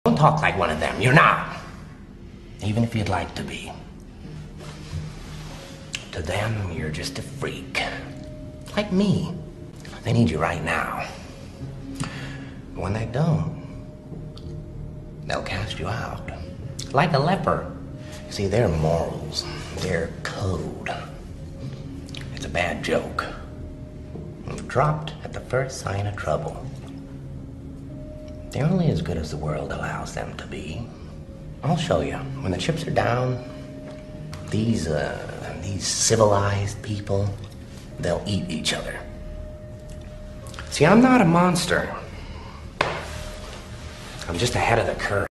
Don't talk like one of them. You're not. Even if you'd like to be. To them, you're just a freak. Like me. They need you right now. When they don't, they'll cast you out. Like a leper. See, their morals, their code. It's a bad joke. Dropped at the first sign of trouble. They're only as good as the world allows them to be. I'll show you. When the chips are down, these civilized people, they'll eat each other. See, I'm not a monster. I'm just ahead of the curve.